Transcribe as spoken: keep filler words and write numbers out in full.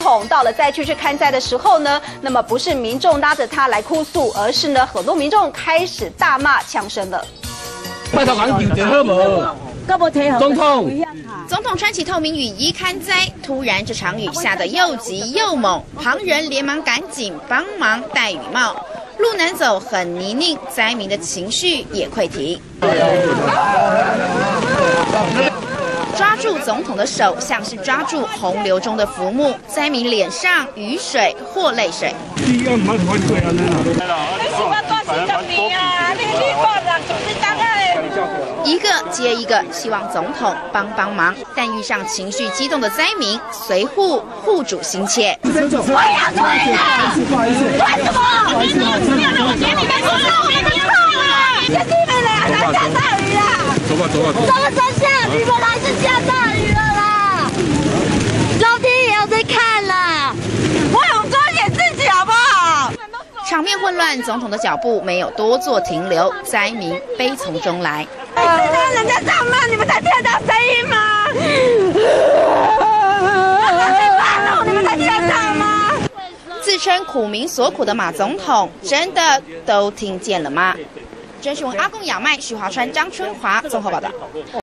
统到了灾区去看灾的时候呢，那么不是民众拉着他来哭诉，而是呢很多民众开始大骂呛声了。 拜托讲调整好无？总统， 总统穿起透明雨衣看灾，突然这场雨下得又急又猛，旁人连忙赶紧帮忙戴雨帽。路难走，很泥泞，灾民的情绪也快停。抓住总统的手，像是抓住洪流中的浮木，灾民脸上雨水或泪水。一个接一个，希望总统帮帮忙，但遇上情绪激动的灾民，随护护主心切。我要退了！为什么？我给你们说了，我们错了，是你们俩来下大雨啦！走吧走吧走吧！怎么才下？你们来是下大雨了啦！老天也要在看啦！我有抓紧自己好不好？场面混乱，总统的脚步没有多做停留，灾民悲从中来。知道人家上骂，你们才听得到声音吗？你们才听得到吗？自称苦民所苦的马总统，真的都听见了吗？真新闻阿公亚麦、许华川、张春华综合报道。